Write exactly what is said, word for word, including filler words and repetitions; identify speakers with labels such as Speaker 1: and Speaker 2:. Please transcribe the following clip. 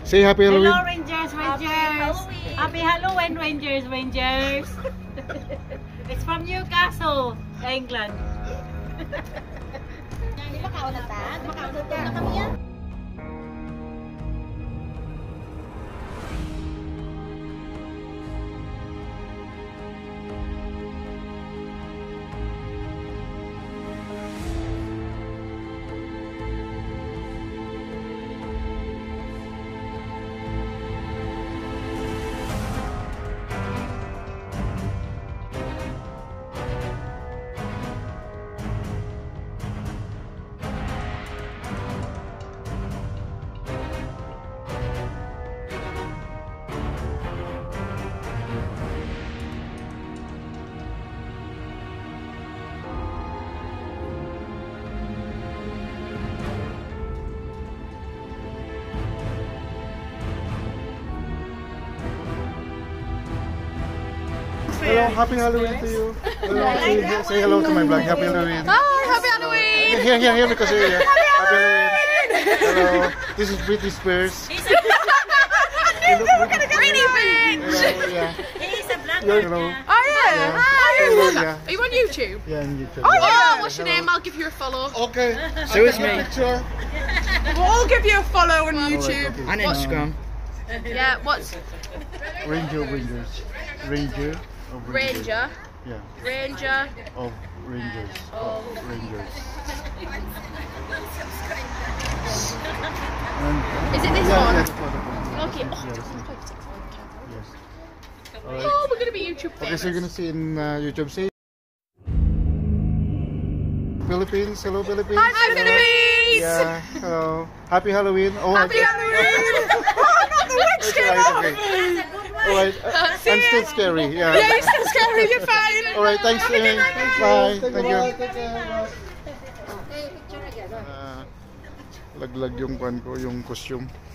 Speaker 1: Say happy Halloween.
Speaker 2: Hello, Rangers, Rangers. Happy Halloween, Rangers, Rangers. It's from Newcastle, England.
Speaker 3: Di ba kaunatan? Makaunatan na kami yan.
Speaker 1: Hello, happy Halloween to you. Hello, say, say hello to my vlog. Happy Halloween.
Speaker 4: Hi, happy Halloween.
Speaker 1: Here, here, here, because here. Happy Halloween. Hello, this is Britney Spears.
Speaker 4: We're gonna get Britney bitch.
Speaker 1: Hello, yeah.
Speaker 2: He's a black
Speaker 1: Hello.
Speaker 4: Oh yeah. Hi.
Speaker 1: Hello, yeah.
Speaker 4: Are you on YouTube?
Speaker 1: Yeah, on YouTube.
Speaker 4: Oh yeah. What's your name? I'll give you a follow.
Speaker 1: Okay.
Speaker 5: So is me.
Speaker 1: Picture.
Speaker 4: We'll all give you a follow on YouTube.
Speaker 5: On Instagram.
Speaker 4: Yeah. What's
Speaker 1: Ranger of Rangers. Ranger of Rangers.
Speaker 4: Ranger?
Speaker 1: Yeah.
Speaker 4: Ranger.
Speaker 1: Of Rangers. Of Rangers. And,
Speaker 4: Is it this
Speaker 1: yeah,
Speaker 4: one?
Speaker 1: yeah, this one.
Speaker 4: Okay.
Speaker 1: Yeah, this one. Yes. Alright.
Speaker 4: Oh, we're gonna be YouTube
Speaker 1: Okay,
Speaker 4: famous.
Speaker 1: so you're gonna see in uh, YouTube. Say Philippines. Hello, Philippines.
Speaker 4: Hi,
Speaker 1: Hello.
Speaker 4: Philippines.
Speaker 1: Yeah. Hello. Happy Halloween. Oh,
Speaker 4: Happy
Speaker 1: okay.
Speaker 4: Halloween. Oh, not the witch
Speaker 1: It's
Speaker 4: came
Speaker 1: alright,
Speaker 4: off.
Speaker 1: okay. Alright. Uh,
Speaker 4: See
Speaker 1: I'm
Speaker 4: ya.
Speaker 1: still scary. Yeah.
Speaker 4: Yeah, you're still scary. You're fine.
Speaker 1: Alright, thanks.
Speaker 4: Have a good
Speaker 1: Amy.
Speaker 4: night,
Speaker 1: Bye. Thank you.
Speaker 3: Okay, picture again.
Speaker 1: Uh, laglag yung kwan ko, yung costume.